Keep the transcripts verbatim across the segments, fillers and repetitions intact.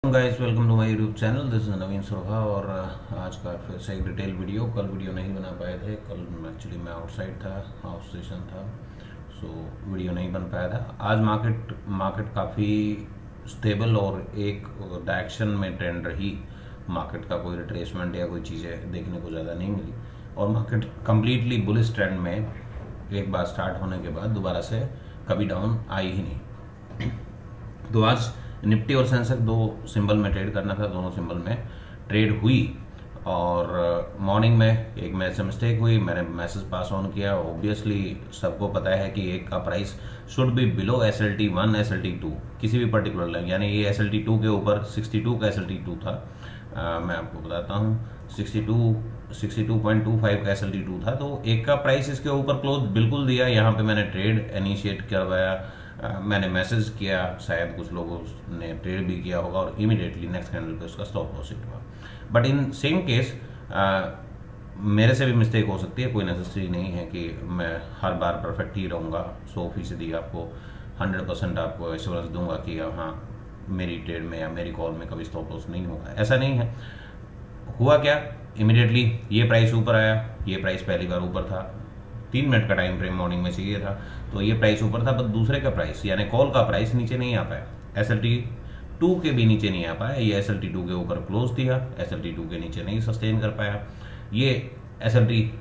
Guys, welcome to my YouTube channel. This is Naveen Surbha और आज का फिर से एक डिटेल वीडियो। कल वीडियो नहीं बना पाए थे, कल एक्चुअली मैं आउटसाइड था, हाउस स्टेशन था, सो so, वीडियो नहीं बन पाया था। आज मार्केट मार्केट काफ़ी स्टेबल और एक डायरेक्शन में ट्रेंड रही। मार्केट का कोई रिट्रेसमेंट या कोई चीज़ें देखने को ज़्यादा नहीं मिली और मार्केट कम्प्लीटली बुलिश ट्रेंड में एक बार स्टार्ट होने के बाद दोबारा से कभी डाउन आई ही नहीं। तो आज निफ्टी और सेंसेक्स दो सिंबल में ट्रेड करना था, दोनों सिंबल में ट्रेड हुई और मॉर्निंग में एक मेरे से मिस्टेक हुई, मैंने मैसेज पास ऑन किया। ऑब्वियसली सबको पता है कि एक का price should be below S L T one S L T two किसी भी पर्टिकुलर लाइन, यानी ये एस एल टी टू के ऊपर सिक्सटी टू का एस एल टी टू था। आ, मैं आपको बताता हूँ sixty two sixty two point two five का एस एल टी टू था, तो एक का प्राइस इसके ऊपर क्लोज बिल्कुल दिया। यहाँ पे मैंने ट्रेड इनिशिएट करवाया, Uh, मैंने मैसेज किया, शायद कुछ लोगों ने ट्रेड भी किया होगा और इमीडिएटली नेक्स्ट कैंडल पे उसका स्टॉप लॉस हिट हुआ। बट इन सेम केस मेरे से भी मिस्टेक हो सकती है, कोई नेसेसरी नहीं है कि मैं हर बार परफेक्ट ही रहूँगा, सौ फीसदी आपको हंड्रेड परसेंट आपको एश्योरेंस दूंगा कि हाँ मेरी ट्रेड में या मेरी कॉल में कभी स्टॉप लॉस नहीं होगा। ऐसा नहीं है। हुआ क्या, इमीडिएटली ये प्राइस ऊपर आया, ये प्राइस पहली बार ऊपर था, तीन मिनट का टाइम फ्रेम मॉर्निंग में चाहिए था, तो ये प्राइस ऊपर था, पर दूसरे का प्राइस यानी कॉल का प्राइस नीचे नहीं आ पाया, एस एल टी टू के भी नीचे नहीं आ पाया। ये एस एल टी टू के ऊपर क्लोज दिया, एस एल टी टू के नीचे नहीं सस्टेन कर पाया। ये S L T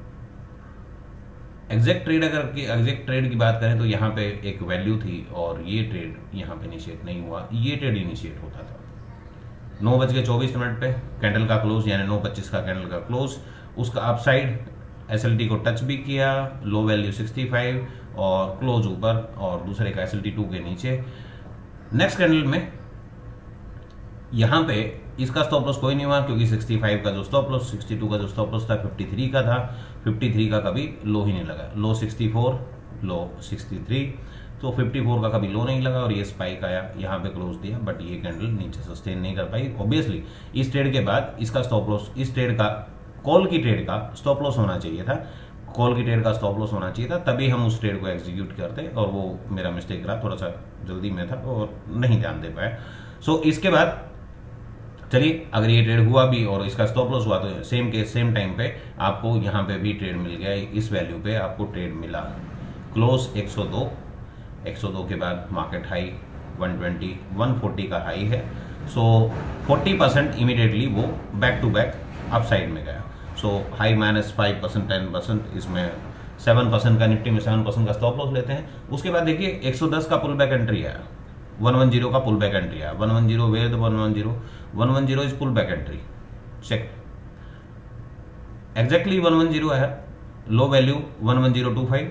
exact trade अगर एग्जैक्ट ट्रेड की बात करें तो यहाँ पे एक वैल्यू थी और ये ट्रेड यहाँ पे इनिशिएट नहीं हुआ, ये ट्रेड इनिशिएट होता था नौ बज के चौबीस मिनट पे कैंडल का क्लोज, यानी नौ पच्चीस का कैंडल का क्लोज, उसका अपसाइड एस एल टी को टच भी किया, लो वैल्यू सिक्सटी फाइव और क्लोज ऊपर, और दूसरे का एस एल टी टू के नीचे। नेक्स्ट कैंडल में यहां पे इसका स्टॉप लॉस कोई नहीं हुआ क्योंकि सिक्सटी फाइव का जो स्टॉप लॉस, सिक्सटी टू का जो स्टॉप लॉस था फिफ्टी थ्री का था, फिफ्टी थ्री का कभी लो ही नहीं लगा, low sixty four, low sixty three, तो फिफ्टी फोर का कभी लो नहीं लगा और ये स्पाइक आया, यहाँ पे क्लोज दिया, बट ये कैंडल नीचे सस्टेन नहीं कर पाई। ऑब्वियसली इस ट्रेड के बाद इसका स्टॉप लॉस, इस ट्रेड का कॉल की ट्रेड का स्टॉप लॉस होना चाहिए था, कॉल की ट्रेड का स्टॉप लॉस होना चाहिए था, तभी हम उस ट्रेड को एग्जीक्यूट करते, और वो मेरा मिस्टेक रहा, थोड़ा सा जल्दी में था और नहीं ध्यान दे पाया। सो so, इसके बाद चलिए, अगर ये ट्रेड हुआ भी और इसका स्टॉप लॉस हुआ तो सेम के सेम टाइम पे आपको यहाँ पे भी ट्रेड मिल गया, इस वैल्यू पे आपको ट्रेड मिला, क्लोज एक सौ दो, एक सौ दो के बाद market high one twenty, one forty का हाई है। सो फोर्टी परसेंट इमीडिएटली वो बैक टू बैक अपसाइड में गया। So high minus five percent, ten percent, इसमें सेवन परसेंट का, निफ्टी में सेवन परसेंट का स्टॉप लॉस लेते हैं। उसके बाद देखिए एक सौ दस का पुल बैक एंट्री आया, वन वन जीरो का पुल बैक एंट्री आया, one one zero where one one zero, one one zero is pull back entry, check exactly one one zero है, low value one one zero two five,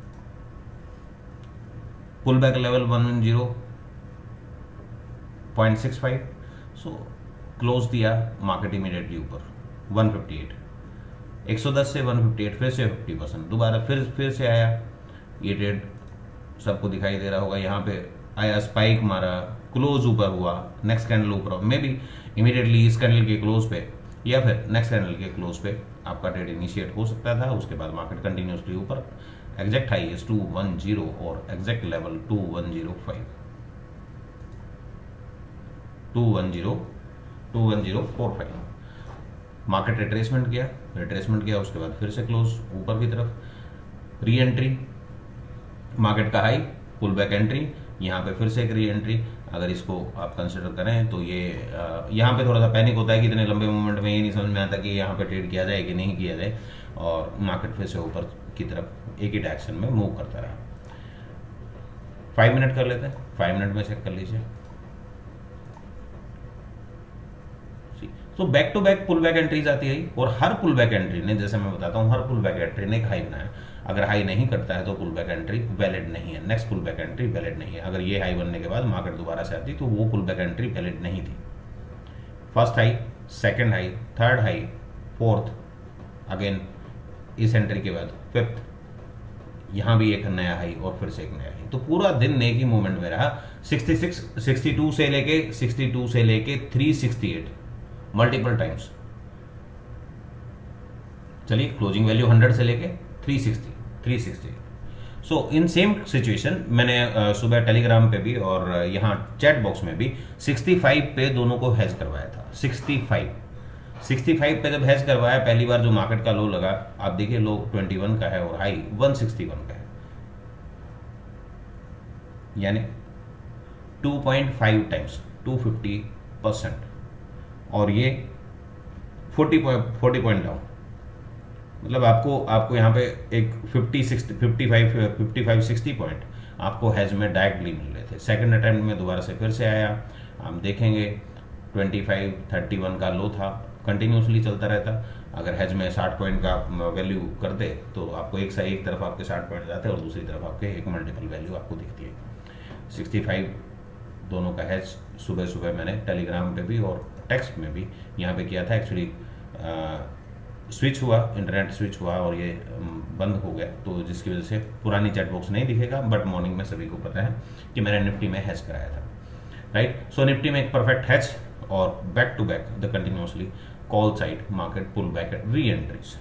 pull back level one one zero point six five, so close दिया market immediately ऊपर one fifty eight, एक सौ दस से one fifty eight, फिर से fifty percent, दोबारा फिर फिर से आया। ये ट्रेड सबको दिखाई दे रहा होगा, यहाँ पे आया, स्पाइक मारा, क्लोज ऊपर हुआ, नेक्स्ट कैंडल ऊपर, मे बी इमीडिएटली इस कैंडल के क्लोज पे या फिर नेक्स्ट कैंडल के क्लोज पे आपका ट्रेड इनिशिएट हो सकता था। उसके बाद मार्केट कंटिन्यूसली ऊपर, exact high is two one zero और exact level two one zero five, two one zero two one zero four five. Market retracement किया, रिट्रेसमेंट किया, उसके बाद फिर से क्लोज ऊपर की तरफ, री एंट्री, मार्केट का हाई, पुल बैक एंट्री, यहाँ पे फिर से एक री एंट्री। अगर इसको आप कंसिडर करें तो ये यहाँ पे थोड़ा सा पैनिक होता है कि इतने लंबे मूवमेंट में ये नहीं समझ में आता कि यहाँ पे ट्रेड किया जाए कि नहीं किया जाए, और मार्केट फिर से ऊपर की तरफ एक ही डायरेक्शन में मूव करता रहा। फाइव मिनट कर लेते हैं, फाइव मिनट में चेक कर लीजिए। तो back to back pull back entries आती है और हर पुल बैक एंट्री ने, जैसे मैं बताता हूँ, हर पुल बैक एंट्री ने एक हाई बनाया। अगर हाई नहीं करता है तो पुल बैक एंट्री वैलिड नहीं है, next pull back entry valid नहीं है। अगर ये हाई बनने के बाद मार्केट दोबारा से आती तो वो पुल बैक एंट्री वैलिड नहीं थी। First high, second high, third high, fourth, again इस एंट्री के बाद फिफ्थ, यहाँ भी एक नया हाई और फिर से एक नया हाई, तो पूरा दिन एक ही मूवमेंट में रहा। सिक्सटी सिक्स, सिक्सटी टू से लेके सिक्सटी टू से लेके three sixty eight multiple times. चलिए, क्लोजिंग वैल्यू हंड्रेड से लेके three sixty, three sixty, so in same situation मैंने uh, सुबह टेलीग्राम पे भी और uh, यहाँ चैट बॉक्स में भी पैंसठ पे दोनों को हेज करवाया था। पैंसठ पैंसठ पे जब हेज करवाया, पहली बार जो मार्केट का लो लगा, आप देखिए लो इक्कीस का है और हाई एक सौ इकसठ का है, यानी two point five times two fifty percent, और ये चालीस पॉइंट डाउन। मतलब आपको आपको यहाँ पे एक पचास साठ पचपन पचपन साठ पॉइंट आपको हेज में डायरेक्टली मिल रहे थे। सेकंड अटेम्प्ट में दोबारा से फिर से आया, हम देखेंगे पच्चीस इकतीस का लो था, कंटिन्यूसली चलता रहता। अगर हेज में साठ पॉइंट का वैल्यू कर दे तो आपको एक से एक तरफ आपके साठ पॉइंट जाते हैं और दूसरी तरफ आपके एक मल्टीपल वैल्यू आपको दिखती है। पैंसठ दोनों का हेज सुबह सुबह मैंने टेलीग्राम पे भी और टेक्स्ट में भी यहाँ पे किया था। एक्चुअली स्विच हुआ, इंटरनेट स्विच हुआ और ये बंद हो गया, तो जिसकी वजह से पुरानी चैट बॉक्स नहीं दिखेगा, बट मॉर्निंग में सभी को पता है कि मैंने निफ्टी में हैच कराया था, राइट। सो निफ्टी में एक परफेक्ट हैच और back to back the continuously call side market pull back at re entries.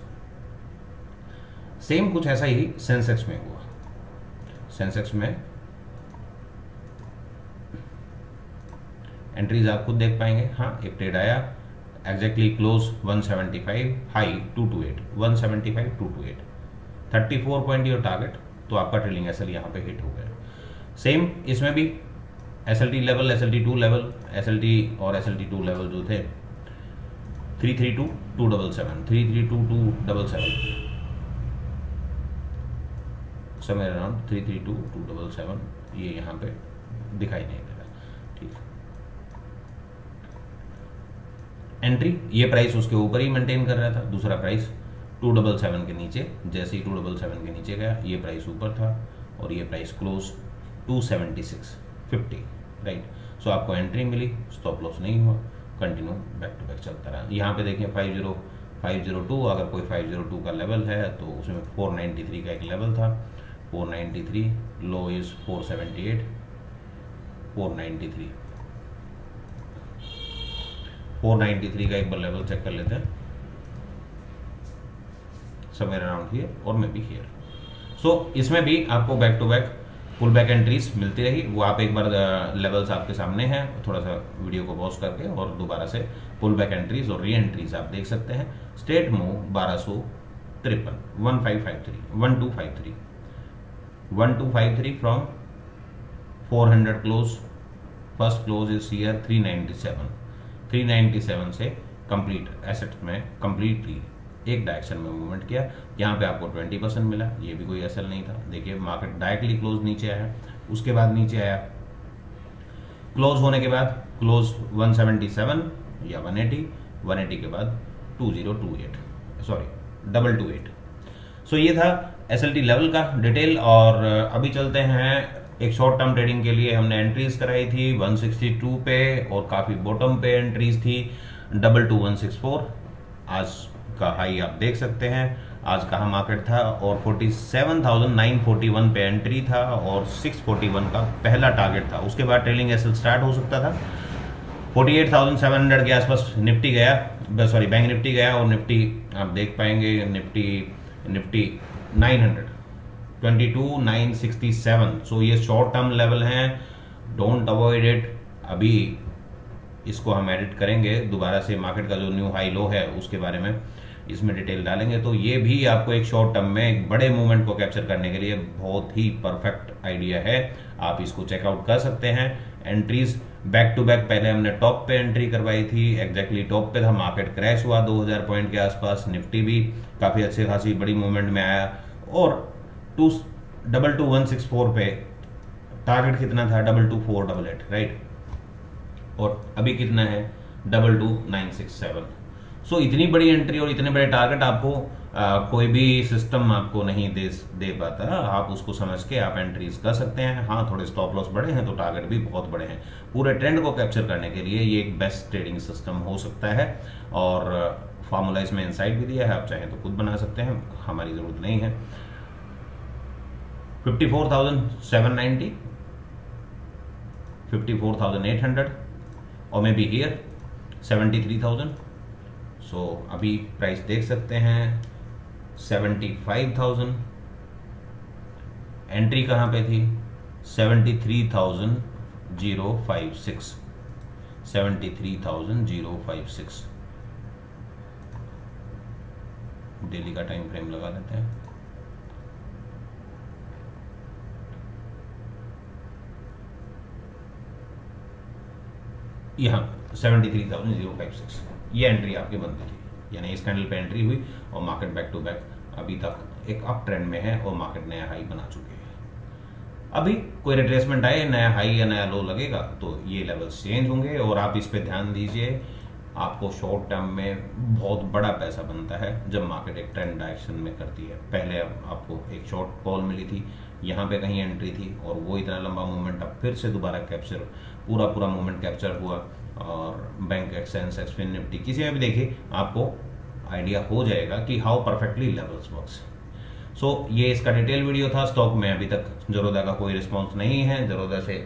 Same कुछ ऐसा ही सेंसेक्स में हुआ। सेंसेक्स में एंट्रीज आप खुद देख पाएंगे। हाँ, एक ट्रेड आया, exactly close one seventy five, high two two eight, one seventy five two two eight, thirty four point your target, तो आपका ट्रेलिंग एसएल यहाँ पे हिट हो गया। सेम इसमें भी SLT level, SLT two level, SLT और एसएलटी टू लेवल जो थे three three two two double seven, three three two two double seven, somewhere around three three two two double seven, ये यहाँ पे दिखाई नहीं दे रहा, ठीक है। एंट्री, ये प्राइस उसके ऊपर ही मेंटेन कर रहा था, दूसरा प्राइस टू डबल सेवन के नीचे, जैसे ही टू डबल सेवन के नीचे गया ये प्राइस ऊपर था और ये price close to seventy six fifty, right. So आपको एंट्री मिली, स्टॉप लॉस नहीं हुआ, कंटिन्यू बैक टू बैक चलता रहा। यहाँ पे देखिए five zero five zero two, अगर कोई फाइव जीरो टू का लेवल है तो उसमें फोर नाइन्टी थ्री का एक लेवल था, four ninety three, low is four seventy eight, four ninety three, four ninety three का एक बार लेवल चेक कर लेते हैं, समवेयर अराउंड हियर और मे बी हियर। सो इसमें भी आपको back to back pull back entries मिलती रही। वो आप एक बार लेवल्स आपके सामने हैं, थोड़ा सा वीडियो को पॉज करके और दोबारा से पुल बैक एंट्रीज और री एंट्रीज आप देख सकते हैं। स्ट्रेट मूव बारह सौ तिरपन, one five five three, one two five three, one two five three from four hundred close, first close is here three ninety seven, three ninety seven से कंप्लीट एसेट में completely एक direction में movement किया। यहाँ पे आपको twenty percent मिला, ये भी कोई एसएल नहीं था। देखिए मार्केट डायरेक्टली क्लोज नीचे आया, उसके बाद नीचे आया, क्लोज होने के बाद क्लोज वन सेवेंटी सेवन या वन एटी, वन एटी के बाद two zero two eight, sorry double two eight. So ये था एसएलटी लेवल का डिटेल। और अभी चलते हैं एक शॉर्ट टर्म ट्रेडिंग के लिए। हमने एंट्रीज कराई थी वन सिक्सटी टू पे और काफी बॉटम पे एंट्रीज थी, double two one six four. आज का हाई आप देख सकते हैं, आज कहाँ मार्केट था, और forty seven thousand nine forty one पे एंट्री था और सिक्स फोर्टी वन का पहला टारगेट था। उसके बाद ट्रेलिंग एसएल स्टार्ट हो सकता था। Forty eight thousand seven hundred के आसपास निफ्टी गया, सॉरी बैंक निफ्टी गया, और निफ्टी आप देख पाएंगे Nifty Nifty nine hundred, twenty two nine sixty seven. So ये शॉर्ट टर्म लेवल हैं, डोंट अवॉइड इट। अभी इसको हम एडिट करेंगे दोबारा से, मार्केट का जो न्यू हाई लो है उसके बारे में इसमें डिटेल डालेंगे, तो ये भी आपको एक शॉर्ट टर्म में एक बड़े मूवमेंट को कैप्चर करने के लिए बहुत ही परफेक्ट आइडिया है। आप इसको चेकआउट कर सकते हैं। एंट्रीज बैक टू बैक, पहले हमने टॉप पे एंट्री करवाई थी, एग्जैक्टली टॉप पे था, मार्केट क्रैश हुआ दो हज़ार पॉइंट के आसपास, निफ्टी भी काफी अच्छे खासी बड़ी मूवमेंट में आया, और two double two one six four पे टारगेट कितना था, double two four double eight, right, और अभी कितना है, double two nine six seven. So इतनी बड़ी एंट्री और इतने बड़े टारगेट आपको आ, कोई भी सिस्टम आपको नहीं दे दे पाता। आप उसको समझ के आप एंट्रीज कर सकते हैं। हाँ, थोड़े स्टॉप लॉस बड़े हैं तो टारगेट भी बहुत बड़े हैं। पूरे ट्रेंड को कैप्चर करने के लिए ये एक बेस्ट ट्रेडिंग सिस्टम हो सकता है, और फार्मूला इसमें इनसाइड भी दिया है, आप चाहें तो खुद बना सकते हैं, हमारी जरूरत नहीं है। Fifty four thousand seven ninety, fifty four thousand eight hundred, और may be here seventy three thousand. So अभी प्राइस देख सकते हैं सेवेंटी फाइव थाउजेंड, एंट्री कहाँ पे थी, seventy three thousand zero five six, seventy three thousand zero five six. Daily का time frame लगा लेते हैं। यहाँ seventy three thousand zero five six ये एंट्री आपकी बनती थी, यानी इस कैंडल पे एंट्री हुई और मार्केट बैक टू बैक अभी तक एक अप ट्रेंड में है और मार्केट नया हाई बना चुके हैं। अभी कोई रिट्रेसमेंट आए, नया हाई या नया लो लगेगा तो ये लेवल्स चेंज होंगे और आप इस पे ध्यान दीजिए। आपको शॉर्ट टर्म में बहुत बड़ा पैसा बनता है जब मार्केट एक ट्रेंड डायरेक्शन में करती है। पहले अब आपको एक शॉर्ट कॉल मिली थी, यहाँ पे कहीं एंट्री थी और वो इतना लंबा मूवमेंट अब फिर से दोबारा कैप्चर, पूरा पूरा मूवमेंट कैप्चर हुआ। और बैंक एक्सचेंज, एक्सपेन निफ्टी, किसी में भी देखिए आपको आइडिया हो जाएगा कि how perfectly levels works. So ये इसका डिटेल वीडियो था। स्टॉक में अभी तक जरोदा का कोई रिस्पॉन्स नहीं है। जरोदा से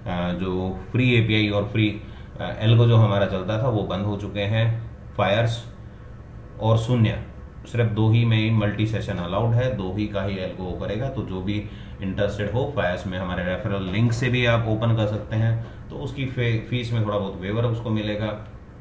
जो फ्री एपीआई और फ्री एल्गो जो हमारा चलता था वो बंद हो चुके हैं। फायर्स और शून्य सिर्फ दो ही में ही मल्टी सेशन अलाउड है, दो ही का ही एल्गो करेगा। तो जो भी इंटरेस्टेड हो फायर्स में हमारे रेफरल लिंक से भी आप ओपन कर सकते हैं, तो उसकी फीस में थोड़ा बहुत वेवर उसको मिलेगा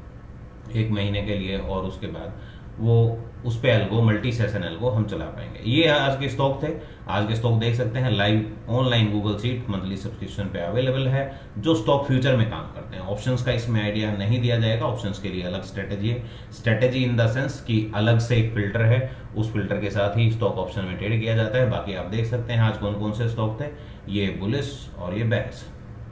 एक महीने के लिए और उसके बाद वो उस पे एल्गो, मल्टी सेशन एल्गो हम चला पाएंगे। ये आज के स्टॉक थे। आज के स्टॉक देख सकते हैं live online Google sheet monthly subscription पे अवेलेबल है, जो स्टॉक फ्यूचर में काम करते हैं। ऑप्शंस का इसमें आइडिया नहीं दिया जाएगा। ऑप्शंस के लिए अलग स्ट्रेटेजी है। स्ट्रेटेजी इन द सेंस कि अलग से एक फिल्टर है, उस फिल्टर के साथ ही स्टॉक ऑप्शन में ट्रेड किया जाता है। बाकी आप देख सकते हैं आज कौन कौन से स्टॉक थे, ये बुलिश और ये बेयर्स,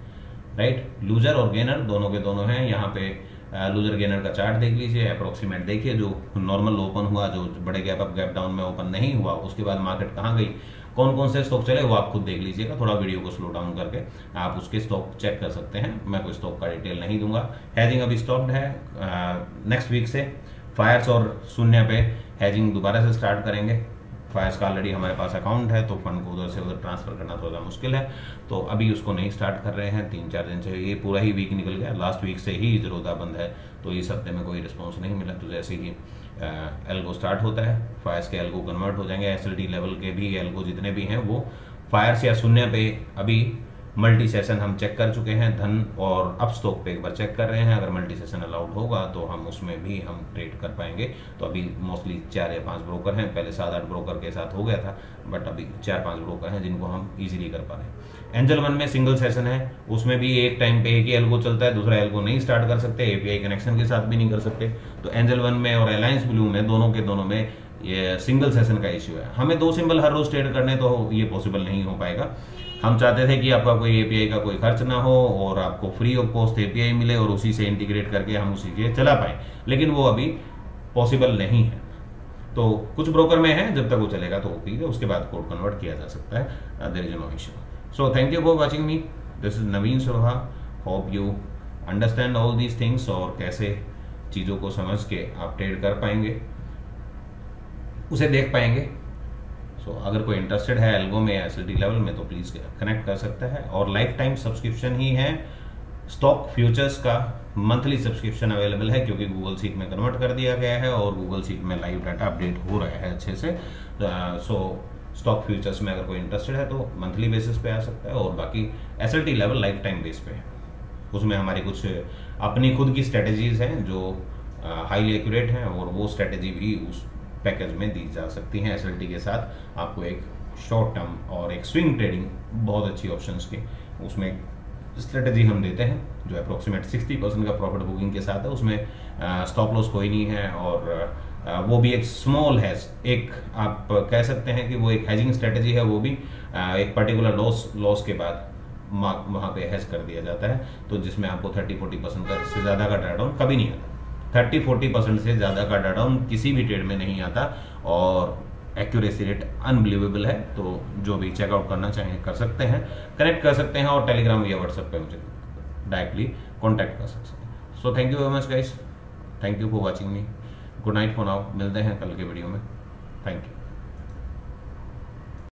राइट। लूजर और गेनर दोनों के दोनों हैं। यहाँ पे लूजर गेनर का चार्ट देख लीजिए, अप्रोक्सीमेट देखिए, जो नॉर्मल ओपन हुआ, जो बड़े गैप अप गैप डाउन में ओपन नहीं हुआ, उसके बाद मार्केट कहाँ गई, कौन कौन से स्टॉक चले, वो आप खुद देख लीजिएगा। थोड़ा वीडियो को स्लो डाउन करके आप उसके स्टॉक चेक कर सकते हैं। मैं कोई स्टॉक का डिटेल नहीं दूंगा। हैजिंग अभी स्टॉप्ड है। नेक्स्ट वीक से फायर्स और शून्य पे हैजिंग दोबारा से स्टार्ट करेंगे। फायर्स का ऑलरेडी हमारे पास अकाउंट है तो फंड को उधर से उधर ट्रांसफर करना थोड़ा मुश्किल है, तो अभी उसको नहीं स्टार्ट कर रहे हैं। तीन चार दिन से ये पूरा ही वीक निकल गया। लास्ट वीक से ही जरोदा बंद है, तो इस हफ्ते में कोई रिस्पॉन्स नहीं मिला। तो जैसे ही एल्गो स्टार्ट होता है, फायर्स के एल्गो कन्वर्ट हो जाएंगे। एसएलटी लेवल के भी एल्गो जितने भी हैं वो फायर्स या शून्य पे अभी मल्टी सेशन हम चेक कर चुके हैं। धन और अप स्टॉक पे एक बार चेक कर रहे हैं। अगर मल्टी सेशन अलाउड होगा तो हम उसमें भी हम ट्रेड कर पाएंगे। तो अभी मोस्टली चार या पांच ब्रोकर हैं, पहले सात आठ ब्रोकर के साथ हो गया था, बट अभी चार पांच ब्रोकर हैं जिनको हम इजीली कर पा रहे हैं। एंजल वन में सिंगल सेशन है, उसमें भी एक टाइम पे एक ही एल्गो चलता है, दूसरा एल्गो नहीं स्टार्ट कर सकते, एपीआई कनेक्शन के साथ भी नहीं कर सकते। तो एंजल वन में और अलायंस ब्लू में दोनों के दोनों में ये सिंगल सेशन का इश्यू है। हमें दो सिंबल हर रोज ट्रेड करने तो ये पॉसिबल नहीं हो पाएगा। हम चाहते थे कि आपका कोई एपीआई का कोई खर्च ना हो और आपको फ्री ऑफ कॉस्ट एपीआई मिले और उसी से इंटीग्रेट करके हम उसी के चला पाए, लेकिन वो अभी पॉसिबल नहीं है। तो कुछ ब्रोकर में है, जब तक वो चलेगा तो ठीक है, उसके बाद कोड कन्वर्ट किया जा सकता है। There is no issue. So thank you for watching me. This is Naveen Soha. Hope you understand all these things और कैसे चीज़ों को समझ के आप ट्रेड कर पाएंगे, उसे देख पाएंगे। सो so, अगर कोई इंटरेस्टेड है एल्गो में या एसएलटी लेवल में तो प्लीज कनेक्ट कर सकता है। और लाइफ टाइम सब्सक्रिप्शन ही है। स्टॉक फ्यूचर्स का मंथली सब्सक्रिप्शन अवेलेबल है क्योंकि गूगल सीट में कन्वर्ट कर दिया गया है और गूगल सीट में लाइव डाटा अपडेट हो रहा है अच्छे से। सो स्टॉक फ्यूचर्स में अगर कोई इंटरेस्टेड है तो मंथली बेसिस पे आ सकता है और बाकी SLT level life time base पे है। उसमें हमारी कुछ अपनी खुद की स्ट्रेटेजीज हैं जो हाईली एक्यूरेट हैं और वो स्ट्रेटेजी भी उस पैकेज में दी जा सकती हैं। एसएलटी के साथ आपको एक शॉर्ट टर्म और एक स्विंग ट्रेडिंग बहुत अच्छी ऑप्शंस की उसमें स्ट्रेटेजी हम देते हैं जो अप्रोक्सीमेट सिक्सटी परसेंट का प्रॉफिट बुकिंग के साथ है। उसमें स्टॉप लॉस कोई नहीं है और आ, वो भी एक स्मॉल हैज, एक आप कह सकते हैं कि वो एक हैजिंग स्ट्रेटेजी है। वो भी आ, एक पर्टिकुलर लॉस लॉस के बाद वहाँ पे हैज कर दिया जाता है, तो जिसमें आपको थर्टी फोर्टी परसेंट का से ज़्यादा का ड्राडाउन कभी नहीं आता। थर्टी फोर्टी परसेंट से ज़्यादा का ड्राडाउन किसी भी ट्रेड में नहीं आता और एक्यूरेसी रेट अनबिलीवेबल है। तो जो भी चेकआउट करना चाहें कर सकते हैं, कनेक्ट कर सकते हैं और टेलीग्राम या व्हाट्सएप पे मुझे डायरेक्टली कॉन्टैक्ट कर सकते हैं। So thank you very much guys, thank you for watching me. Good night for now. मिलते हैं कल के वीडियो में। Thank you.